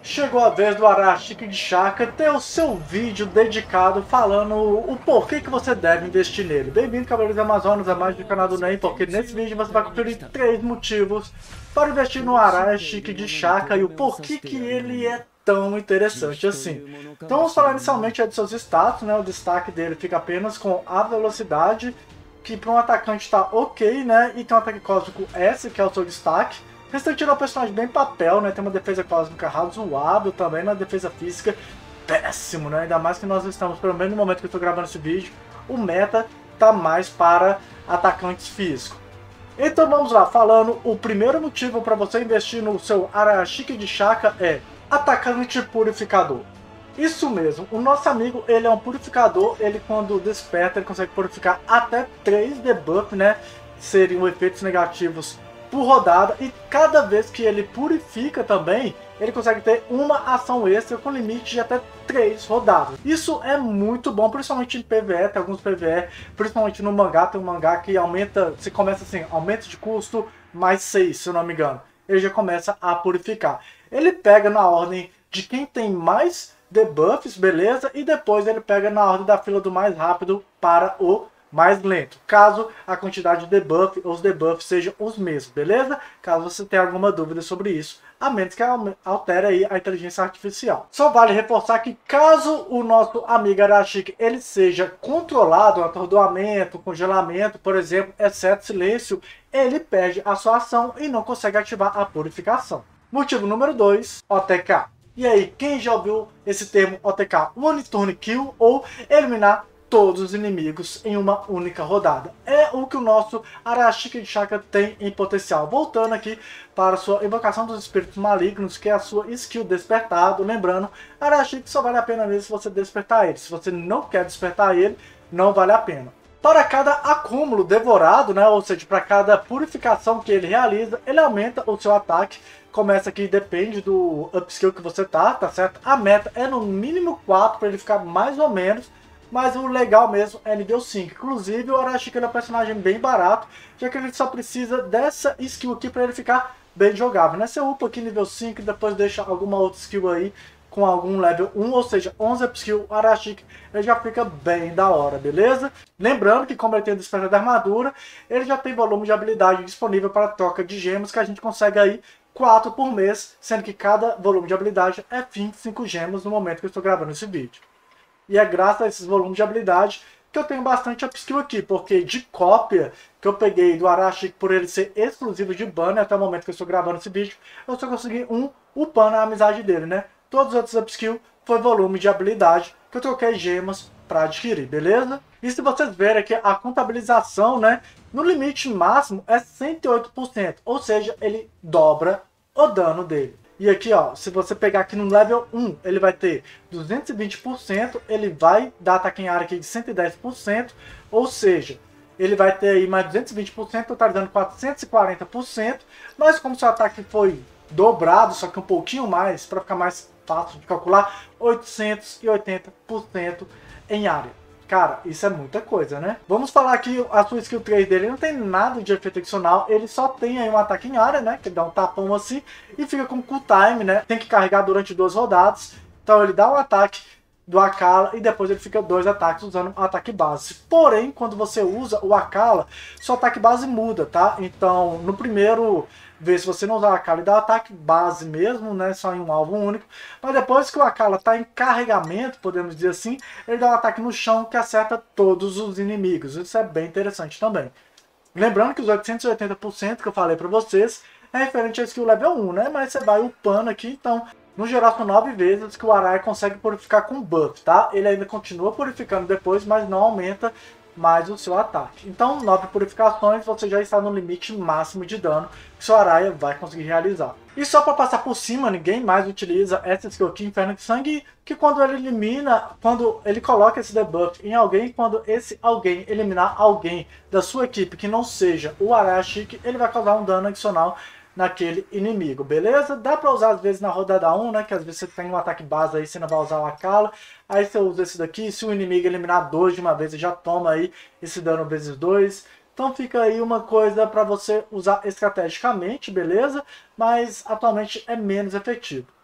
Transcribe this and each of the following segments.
Chegou a vez do Arashiki de Shaka ter o seu vídeo dedicado falando o porquê que você deve investir nele. Bem-vindo, Cavaleiros Amazonas, a mais do canal do NEM, porque nesse vídeo você vai conferir 3 motivos para investir no Arashiki de Shaka e o porquê que ele é tão interessante assim. Então vamos falar inicialmente de seus status, né? O destaque dele fica apenas com a velocidade, que para um atacante está ok, né? E tem um ataque cósmico S, que é o seu destaque. Restante é um personagem bem papel, né? Tem uma defesa cósmica razoável também, na defesa física péssimo, né? Ainda mais que nós estamos, pelo menos no momento que eu estou gravando esse vídeo, o meta tá mais para atacantes físicos. Então vamos lá, falando, o primeiro motivo para você investir no seu Arashiki de Shaka é atacante purificador. Isso mesmo, o nosso amigo, ele é um purificador, ele quando desperta, ele consegue purificar até 3 debuff, né? Seriam efeitos negativos por rodada, e cada vez que ele purifica também, ele consegue ter uma ação extra com limite de até 3 rodadas. Isso é muito bom, principalmente em PvE, tem alguns PvE, principalmente no mangá, tem um mangá que aumenta, se começa assim, aumento de custo mais 6, se eu não me engano. Ele já começa a purificar. Ele pega na ordem de quem tem mais debuffs, beleza? E depois ele pega na ordem da fila do mais rápido para o mais lento, caso a quantidade de debuff ou os debuffs sejam os mesmos, beleza? Caso você tenha alguma dúvida sobre isso, a menos que altere aí a inteligência artificial. Só vale reforçar que caso o nosso amigo Arashiki ele seja controlado, atordoamento, congelamento, por exemplo, exceto silêncio, ele perde a sua ação e não consegue ativar a purificação. Motivo número 2, OTK. E aí, quem já ouviu esse termo OTK? One Turn Kill, ou eliminar todos os inimigos em uma única rodada. É o que o nosso Arashiki de Shaka tem em potencial. Voltando aqui para a sua invocação dos espíritos malignos, que é a sua skill despertado. Lembrando, Arashiki só vale a pena mesmo se você despertar ele. Se você não quer despertar ele, não vale a pena. Para cada acúmulo devorado, né, ou seja, para cada purificação que ele realiza, ele aumenta o seu ataque. Começa aqui, depende do upskill que você tá certo? A meta é no mínimo 4 para ele ficar mais ou menos. Mas o legal mesmo é nível 5. Inclusive, o Arashiki é um personagem bem barato, já que ele só precisa dessa skill aqui para ele ficar bem jogável, né? Você upa aqui nível 5 e depois deixa alguma outra skill aí com algum level 1, ou seja, 11 upskill, o Arashiki ele já fica bem da hora, beleza? Lembrando que como ele tem o despertar da armadura, ele já tem volume de habilidade disponível para troca de gemas, que a gente consegue aí 4 por mês, sendo que cada volume de habilidade é 25 gemas no momento que eu estou gravando esse vídeo. E é graças a esses volumes de habilidade que eu tenho bastante upskill aqui, porque de cópia que eu peguei do Arashiki por ele ser exclusivo de banner até o momento que eu estou gravando esse vídeo, eu só consegui upando a amizade dele, né? Todos os outros upskill foi volume de habilidade que eu troquei gemas para adquirir, beleza? E se vocês verem aqui a contabilização, né? No limite máximo é 108%, ou seja, ele dobra o dano dele. E aqui, ó, se você pegar aqui no level 1, ele vai ter 220%, ele vai dar ataque em área aqui de 110%, ou seja, ele vai ter aí mais 220%, totalizando 440%, mas como seu ataque foi dobrado, só que um pouquinho mais, para ficar mais fácil de calcular, 880% em área. Cara, isso é muita coisa, né? Vamos falar aqui, a sua skill 3 dele não tem nada de efeito adicional, ele só tem aí um ataque em área, né? Que dá um tapão assim e fica com cooltime, né? Tem que carregar durante 2 rodadas, então ele dá um ataque do Akala e depois ele fica 2 ataques usando o ataque base. Porém, quando você usa o Akala, seu ataque base muda, tá? Então, no primeiro vez, se você não usar o Akala, ele dá o ataque base mesmo, né? Só em um alvo único. Mas depois que o Akala está em carregamento, podemos dizer assim, ele dá um ataque no chão que acerta todos os inimigos. Isso é bem interessante também. Lembrando que os 880% que eu falei para vocês é referente a skill level 1, né? Mas você vai upando aqui, então no geral são 9 vezes que o Arai consegue purificar com buff, tá? Ele ainda continua purificando depois, mas não aumenta mais o seu ataque. Então 9 purificações você já está no limite máximo de dano que seu Arai vai conseguir realizar. E só para passar por cima, ninguém mais utiliza essa skill aqui, Inferno de Sangue, que quando ele elimina, quando ele coloca esse debuff em alguém, quando esse alguém eliminar alguém da sua equipe que não seja o Arashiki, ele vai causar um dano adicional naquele inimigo, beleza? Dá pra usar às vezes na rodada 1, né? Que às vezes você tem um ataque base aí, você não vai usar o Akala. Aí você usa esse daqui, se o inimigo eliminar 2 de uma vez, você já toma aí esse dano vezes 2. Então fica aí uma coisa para você usar estrategicamente, beleza? Mas atualmente é menos efetivo.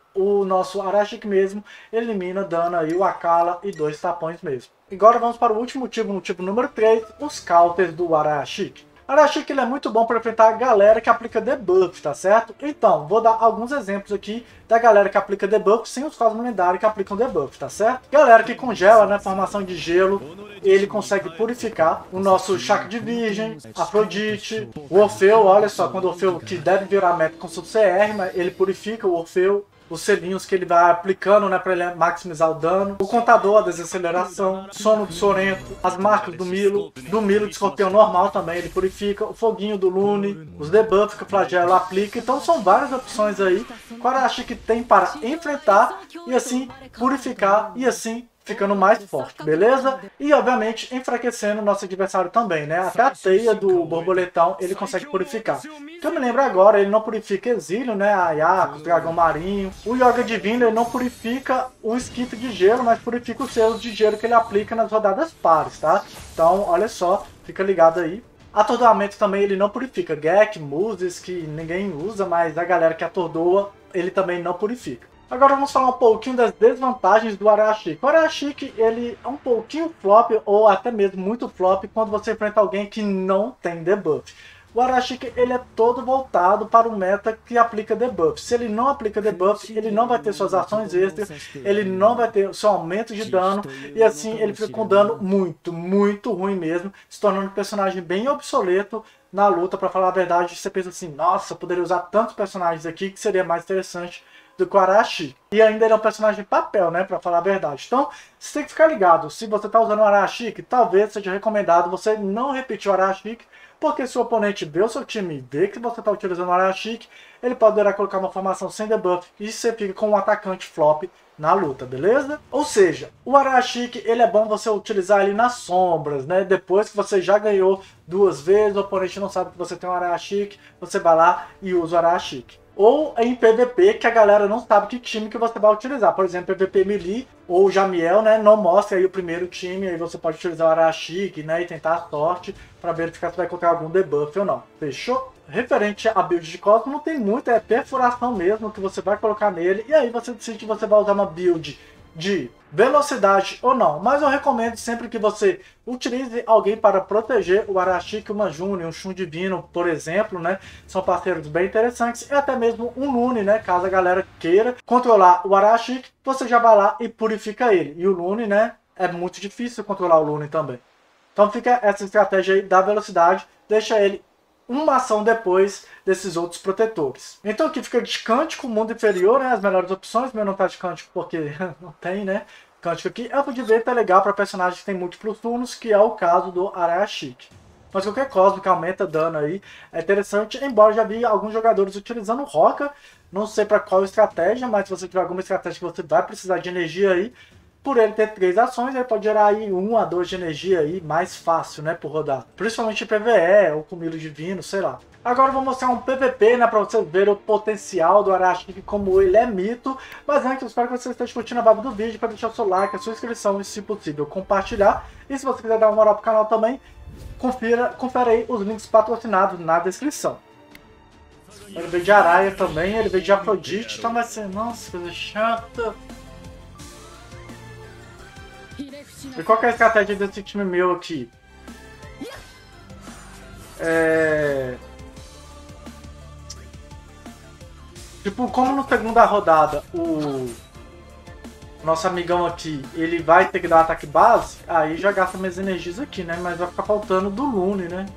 o nosso Arashiki mesmo elimina, dando aí o Akala e 2 tapões mesmo. Agora vamos para o último motivo número 3, os counters do Arashiki. O Arashiki ele é muito bom para enfrentar a galera que aplica debuff, tá certo? Então, vou dar alguns exemplos aqui da galera que aplica debuff sem os cosmos lendários que aplicam debuff, tá certo? Galera que congela, né, formação de gelo, ele consegue purificar. O nosso Chakra de Virgem, Afrodite, o Orfeu, olha só, quando o Orfeu, que deve virar meta com seu CR, mas ele purifica o Orfeu. Os selinhos que ele vai aplicando, né, para ele maximizar o dano. O contador, a desaceleração, sono do Sorento, as marcas do Milo de escorpião normal também, ele purifica, o foguinho do Lune, os debuffs que o flagelo aplica. Então são várias opções aí que o Arashiki tem para enfrentar e assim purificar e assim ficando mais forte, beleza? E obviamente enfraquecendo o nosso adversário também, né? Até a teia do borboletão ele consegue purificar. Que eu me lembro agora, ele não purifica exílio, né? A Ayako, o dragão marinho. O Yoga Divino ele não purifica o esquito de gelo, mas purifica os selos de gelo que ele aplica nas rodadas pares, tá? Então, olha só, fica ligado aí. Atordoamento também ele não purifica. Gek, Muses, que ninguém usa, mas a galera que atordoa, ele também não purifica. Agora vamos falar um pouquinho das desvantagens do Arashiki. O Arashiki ele é um pouquinho flop, ou até mesmo muito flop, quando você enfrenta alguém que não tem debuff. O Arashiki ele é todo voltado para o meta que aplica debuff. Se ele não aplica debuff, ele não vai ter suas ações extras, ele não vai ter seu aumento de dano, e assim ele fica com dano muito ruim mesmo, se tornando um personagem bem obsoleto na luta. Para falar a verdade, você pensa assim, nossa, eu poderia usar tantos personagens aqui que seria mais interessante do que o Arashiki. E ainda ele é um personagem de papel, né, pra falar a verdade. Então, você tem que ficar ligado. Se você tá usando o Arashiki, talvez seja recomendado você não repetir o Arashiki, porque se o oponente vê o seu time e vê que você tá utilizando o Arashiki, ele poderá colocar uma formação sem debuff e você fica com um atacante flop na luta, beleza? Ou seja, o Arashiki, ele é bom você utilizar ali nas sombras, né? Depois que você já ganhou 2 vezes, o oponente não sabe que você tem um Arashiki, você vai lá e usa o Arashiki. Ou em PVP, que a galera não sabe que time que você vai utilizar. Por exemplo, PVP Melee ou Jamiel, né? Não mostra aí o primeiro time, aí você pode utilizar o Arashiki, né? E tentar a sorte para verificar se vai encontrar algum debuff ou não. Fechou? Referente a build de Cosmo, não tem muito, é perfuração mesmo que você vai colocar nele. E aí você decide que você vai usar uma build de velocidade ou não, mas eu recomendo sempre que você utilize alguém para proteger o Arashiki, uma Juni, um Shun Divino, por exemplo, né? São parceiros bem interessantes, e até mesmo um Lune, né? Caso a galera queira controlar o Arashiki, você já vai lá e purifica ele. E o Lune, né? É muito difícil controlar o Lune também. Então fica essa estratégia aí da velocidade, deixa ele uma ação depois desses outros protetores. Então aqui fica de Cântico, mundo inferior, né? As melhores opções. Meu não tá de Cântico porque não tem, né? Cântico aqui. Elfo de Vento é legal para personagens que tem múltiplos turnos, que é o caso do Arashiki. Mas qualquer Cosmo que aumenta dano aí é interessante, embora já vi alguns jogadores utilizando Roca. Não sei para qual estratégia, mas se você tiver alguma estratégia que você vai precisar de energia aí, por ele ter 3 ações, ele pode gerar aí 1 a 2 de energia aí mais fácil, né, por rodar. Principalmente PvE ou com Milo Divino, sei lá. Agora eu vou mostrar um PVP, né, pra vocês verem o potencial do Arashiki, como ele é mito. Mas antes, eu espero que você esteja curtindo a vibe do vídeo, para deixar o seu like, a sua inscrição e, se possível, compartilhar. E se você quiser dar uma moral pro canal também, confere aí os links patrocinados na descrição. Ele veio de Araia também, ele veio de Afrodite, então vai ser, nossa, coisa chata. E qual que é a estratégia desse time meu aqui? Tipo, como na segunda rodada o nosso amigão aqui, ele vai ter que dar ataque base, aí já gasta minhas energias aqui, né? Mas vai ficar faltando do Lune, né?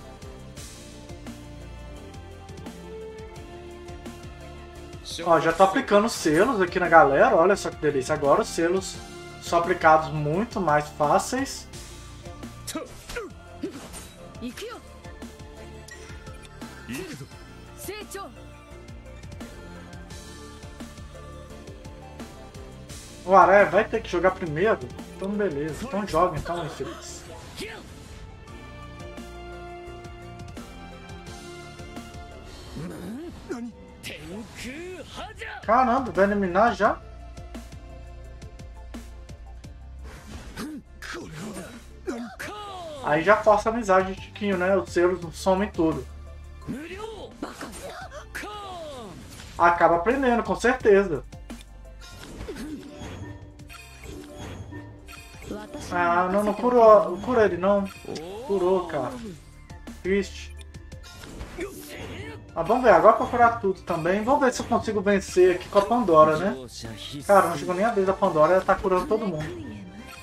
Ó, já tô aplicando selos aqui na galera, olha só que delícia. Agora os selos são aplicados muito mais fáceis. O Araia vai ter que jogar primeiro? Então beleza, então joga então, infeliz. Caramba, vai eliminar já? Aí já força a amizade de Tiquinho, né? Os selos somem tudo. Acaba aprendendo, com certeza. Ah, não curou. Cura ele não. Curou, cara. Triste. Ah, vamos ver, agora pra curar tudo também. Vamos ver se eu consigo vencer aqui com a Pandora, né? Cara, não chegou nem a vez da Pandora, ela tá curando todo mundo.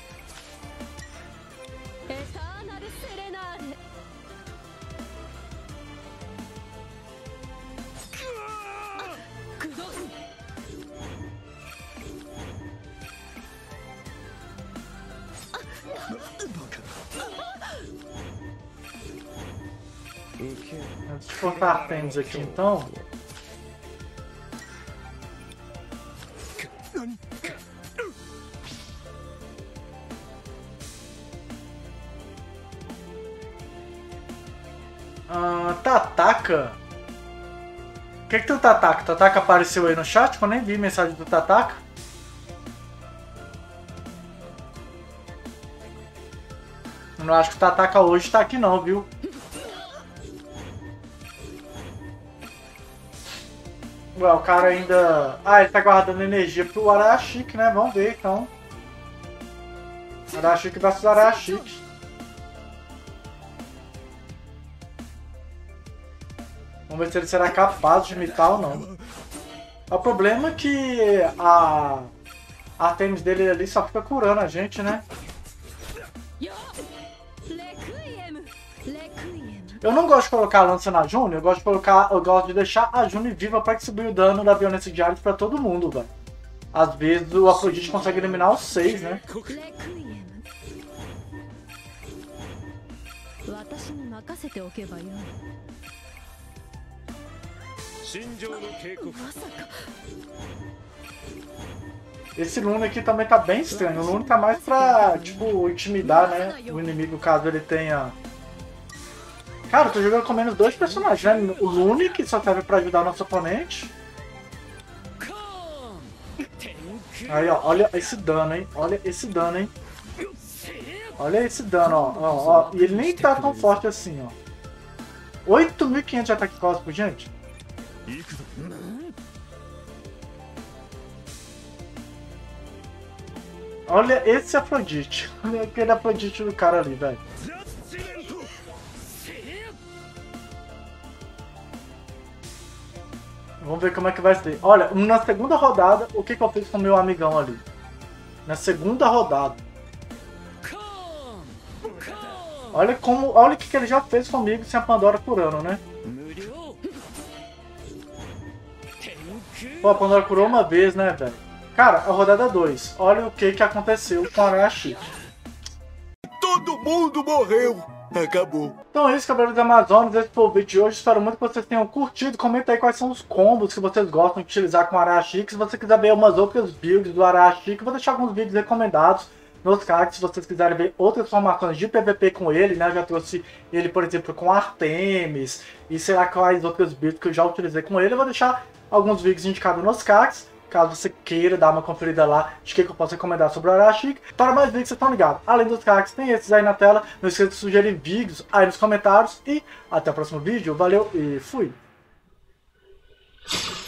Antes de cortar tênis aqui, então. Tataka? O que tem o Tataka? Tataka apareceu aí no chat? Eu nem vi mensagem do Tataka. Eu não acho que o Tataka hoje tá aqui não, viu? Ué, o cara ainda... Ah, ele tá guardando energia pro Arashiki, né? Vamos ver, então. Arashiki versus Arashiki. Vamos ver se ele será capaz de imitar ou não. O problema é que a tênis dele ali só fica curando a gente, né? Eu não gosto de colocar a lança na Juni, eu gosto de deixar a Juni viva pra distribuir o dano da violência de Ares pra todo mundo, velho. Às vezes o Afrodite consegue eliminar os 6, né? Esse Lune aqui também tá bem estranho. O Lune tá mais pra, tipo, intimidar, né? O inimigo, caso ele tenha... Cara, eu tô jogando com menos 2 personagens, né? O Lune, que só serve pra ajudar o nosso oponente. Aí, ó, olha esse dano, hein? Olha esse dano, hein? Olha esse dano, ó. E ele nem tá tão forte assim, ó. 8.500 de ataque cósmico, gente. Olha esse Afrodite. Olha aquele Afrodite do cara ali, velho. Vamos ver como é que vai ser. Olha, na segunda rodada, o que eu fiz com o meu amigão ali? Na segunda rodada. Olha o que ele já fez comigo sem a Pandora curando, né? Pô, a Pandora curou uma vez, né, velho? Cara, a rodada 2. Olha o que aconteceu com a Arashiki. Todo mundo morreu. Acabou. Então é isso, Cavaleiros da Amazonas. Esse foi o vídeo de hoje. Espero muito que vocês tenham curtido. Comenta aí quais são os combos que vocês gostam de utilizar com o Arashiki. Se você quiser ver umas outras builds do Arashiki, vou deixar alguns vídeos recomendados nos cards. Se vocês quiserem ver outras formações de PVP com ele, né? Eu já trouxe ele, por exemplo, com Artemis. E sei lá quais outras builds que eu já utilizei com ele. Eu vou deixar alguns vídeos indicados nos cards. Caso você queira dar uma conferida lá de que eu posso recomendar sobre o Arashiki. Para mais vídeos, vocês estão ligados. Além dos cards, tem esses aí na tela. Não esqueça de sugerir vídeos aí nos comentários. E até o próximo vídeo. Valeu e fui!